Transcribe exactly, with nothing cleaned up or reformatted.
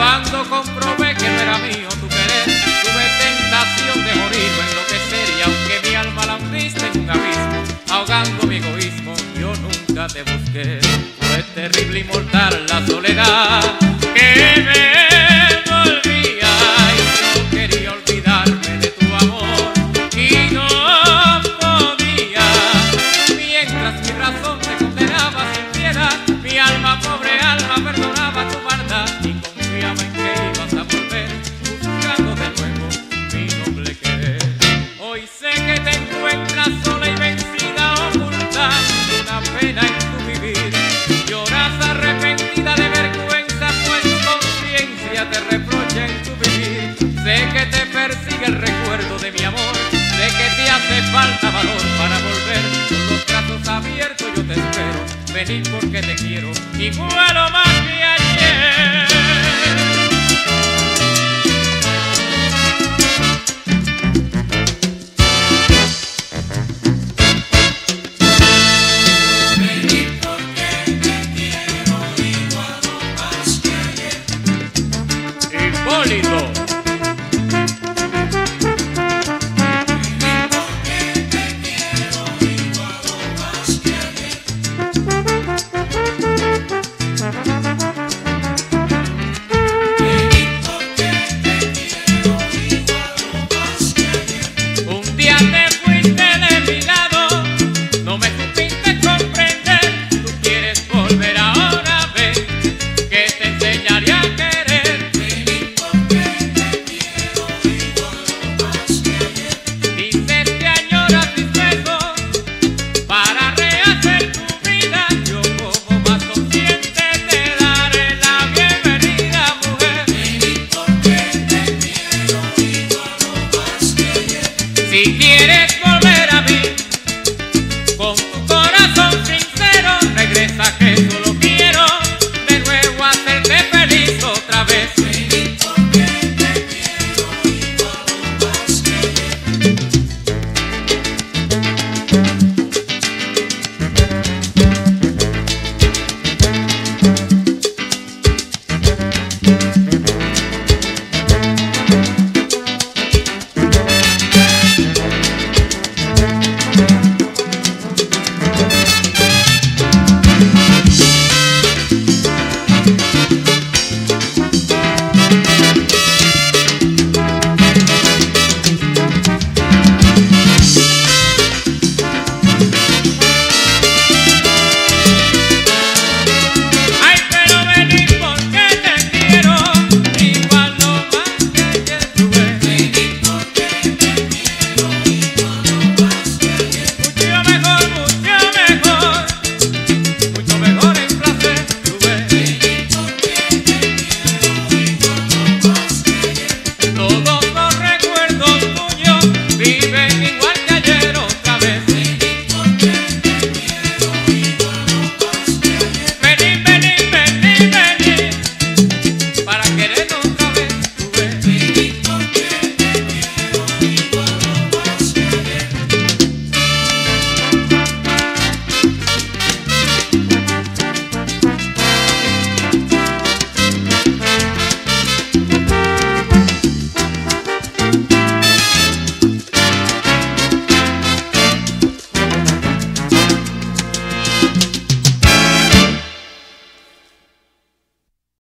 Cuando comprobé que no era mío tu querer, tuve tentación de morir o enloquecer, y aunque mi alma la hundiste en un abismo, ahogando mi egoísmo, yo nunca te busqué. Fue terrible y mortal la soledad que me envolvía, y no quería olvidarme de tu amor y no podía. Mientras mi razón te condenaba sin piedad, mi alma, pobre alma, perdonaba tu maldad y confiaba en que ibas a volver, buscando de nuevo mi noble querer. Hoy sé que te encuentras sola y vencida, ocultando una pena en tu vivir. Lloras arrepentida de vergüenza, pues tu conciencia te reprocha en tu vivir. Sé que te persigue el recuerdo de mi amor, sé que te hace falta valor para volver. Con los brazos abiertos yo te espero, vení porque te quiero igual o más que ayer. Hipólito. Un día te fuiste de mi lado, no me supiste comprender. Tú quieres volver ahora, ven, que te enseñaré a querer. Dices que añoras mis besos para rehacer tu vida. Yo como más consciente te daré la bienvenida, mujer. Si quieres volver a mí, con tu corazón sincero, regresa que solo quiero de nuevo hacerte feliz otra vez. Todo